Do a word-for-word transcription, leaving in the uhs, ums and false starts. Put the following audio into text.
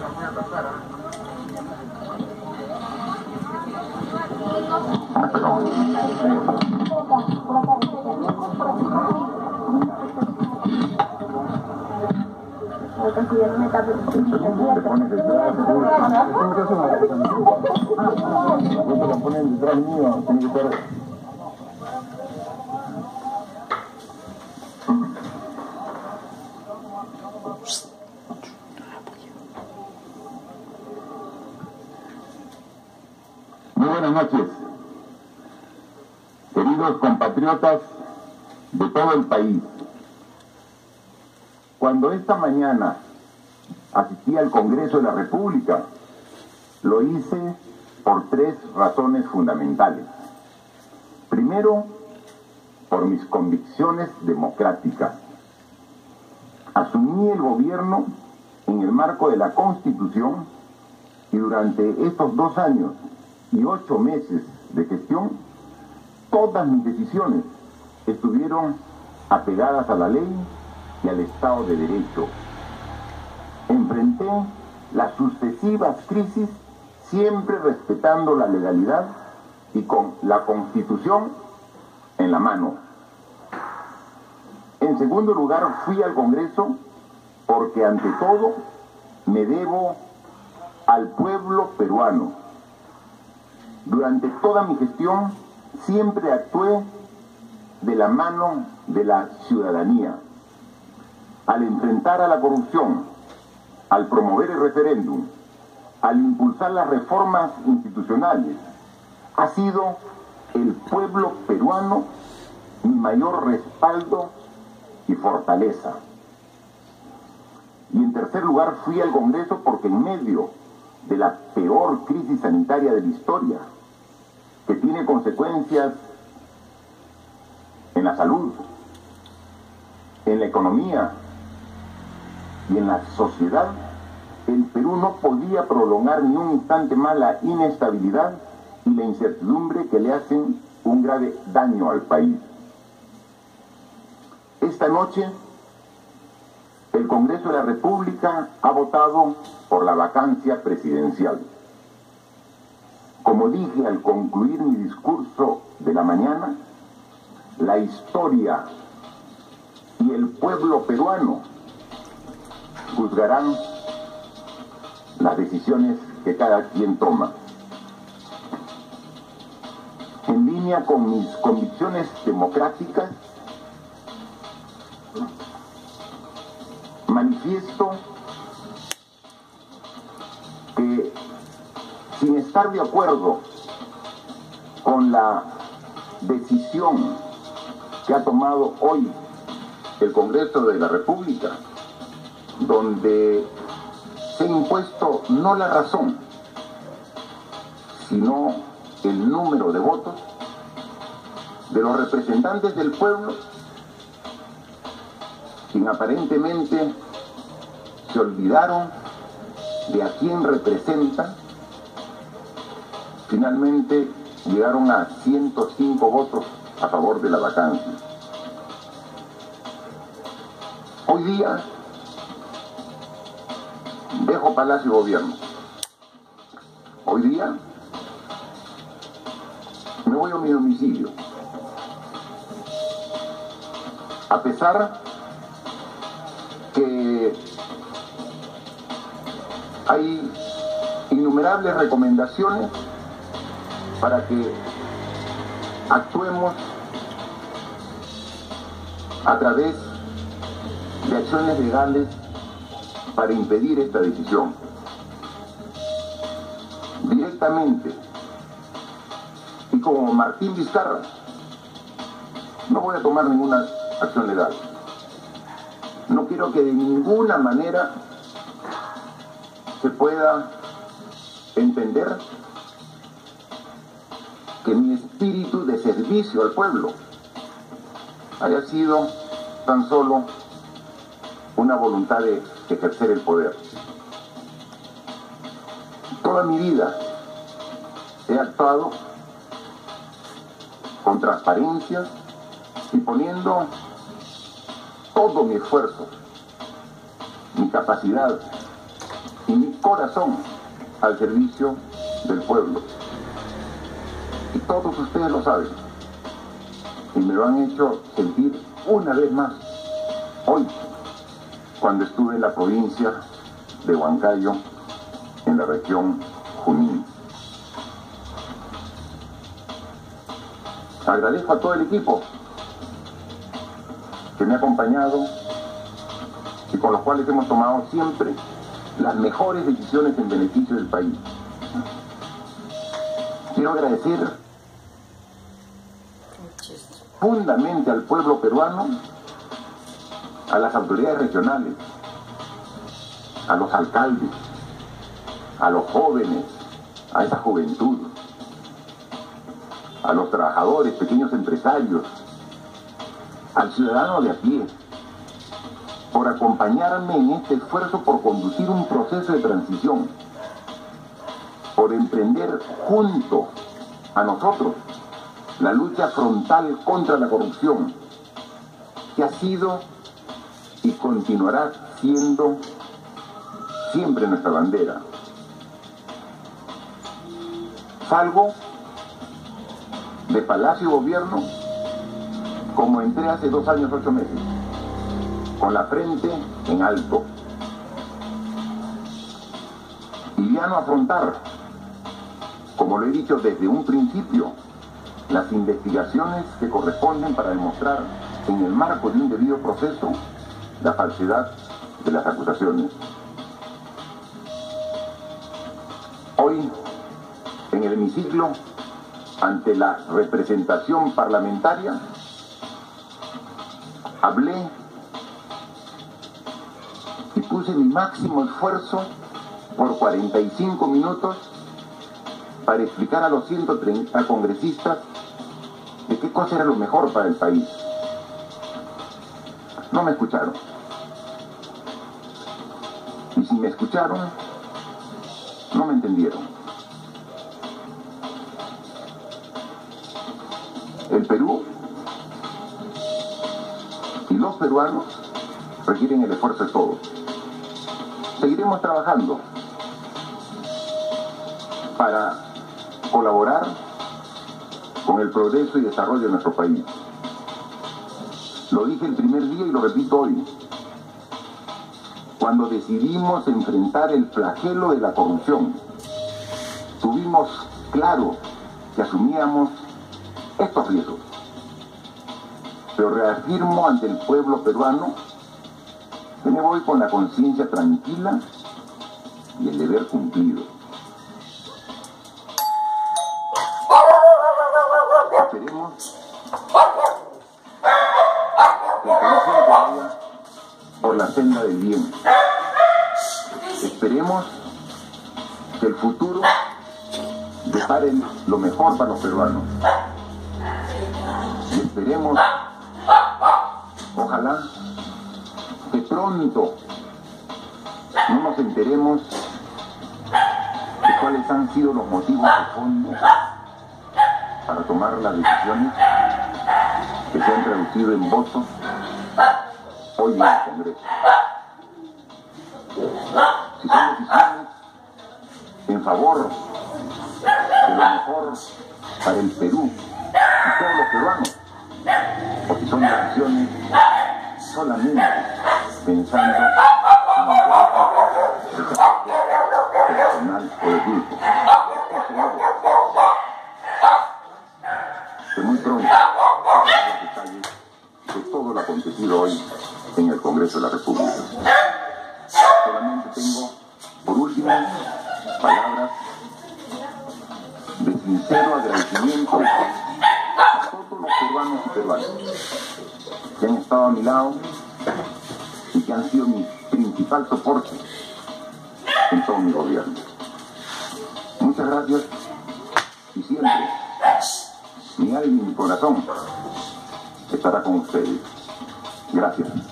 Muy buenas noches, queridos compatriotas de todo el país. Cuando esta mañana asistí al Congreso de la República, lo hice por tres razones fundamentales. Primero, por mis convicciones democráticas. Asumí el gobierno en el marco de la Constitución y durante estos dos años y ocho meses de gestión, todas mis decisiones estuvieron apegadas a la ley y al Estado de Derecho. Enfrenté las sucesivas crisis siempre respetando la legalidad y con la Constitución en la mano. En segundo lugar, fui al Congreso porque ante todo me debo al pueblo peruano. Durante toda mi gestión siempre actué de la mano de la ciudadanía. Al enfrentar a la corrupción, al promover el referéndum, al impulsar las reformas institucionales, ha sido el pueblo peruano mi mayor respaldo y fortaleza. Y en tercer lugar, fui al Congreso porque en medio de la peor crisis sanitaria de la historia, que tiene consecuencias en la salud, en la economía y en la sociedad, el Perú no podía prolongar ni un instante más la inestabilidad y la incertidumbre que le hacen un grave daño al país. Esta noche, el Congreso de la República ha votado por la vacancia presidencial. Como dije al concluir mi discurso de la mañana, la historia y el pueblo peruano juzgarán las decisiones que cada quien toma. En línea con mis convicciones democráticas, manifiesto que, sin estar de acuerdo con la decisión que ha tomado hoy el Congreso de la República, donde se ha impuesto no la razón, sino el número de votos de los representantes del pueblo, quien aparentemente se olvidaron de a quién representan, finalmente llegaron a ciento cinco votos a favor de la vacancia. Hoy día dejo Palacio Gobierno. Hoy día me voy a mi domicilio. A pesar que hay innumerables recomendaciones para que actuemos a través de acciones legales para impedir esta decisión. Directamente, y como Martín Vizcarra, no voy a tomar ninguna acción legal. No quiero que de ninguna manera se pueda entender que mi espíritu de servicio al pueblo haya sido tan solo una voluntad de ejercer el poder. Toda mi vida he actuado con transparencia y poniendo todo mi esfuerzo, mi capacidad y mi corazón al servicio del pueblo. Y todos ustedes lo saben. Y me lo han hecho sentir una vez más hoy, cuando estuve en la provincia de Huancayo, en la región Junín. Agradezco a todo el equipo que me ha acompañado y con los cuales hemos tomado siempre las mejores decisiones en beneficio del país. Quiero agradecer fundamentalmente al pueblo peruano, a las autoridades regionales, a los alcaldes, a los jóvenes, a esa juventud, a los trabajadores, pequeños empresarios, al ciudadano de a pie, por acompañarme en este esfuerzo por conducir un proceso de transición, por emprender junto a nosotros la lucha frontal contra la corrupción, que ha sido y continuará siendo siempre nuestra bandera. Salgo de Palacio y Gobierno como entré hace dos años, ocho meses, con la frente en alto. Y ya no afrontar, como lo he dicho desde un principio, las investigaciones que corresponden para demostrar en el marco de un debido proceso la falsedad de las acusaciones. Hoy, en el hemiciclo, ante la representación parlamentaria, hablé y puse mi máximo esfuerzo por cuarenta y cinco minutos para explicar a los ciento treinta congresistas de qué cosa era lo mejor para el país. No me escucharon. Y si me escucharon, no me entendieron. El Perú y los peruanos requieren el esfuerzo de todos. Seguiremos trabajando para colaborar con el progreso y desarrollo de nuestro país. Lo dije el primer día y lo repito hoy. Cuando decidimos enfrentar el flagelo de la corrupción, tuvimos claro que asumíamos estos riesgos. Pero reafirmo ante el pueblo peruano que me voy con la conciencia tranquila y el deber cumplido. Esperemos que el Perú siempre vaya por la senda del bien. Esperemos que el futuro depare lo mejor para los peruanos. Y esperemos, ojalá, que pronto no nos enteremos de cuáles han sido los motivos de fondo para tomar las decisiones que se han traducido en votos hoy en el Congreso. Si son decisiones en favor de lo mejor para el Perú y todos los peruanos, o si son decisiones solamente pensando en el interés personal o de grupo. Que muy pronto los detalles de todo lo acontecido hoy en el Congreso de la República. Solamente tengo, por último, palabras de sincero agradecimiento a todos los peruanos y peruanas que han estado a mi lado y que han sido mi principal soporte en todo mi gobierno. Muchas gracias y siempre mi alma y mi corazón estará con ustedes. Gracias.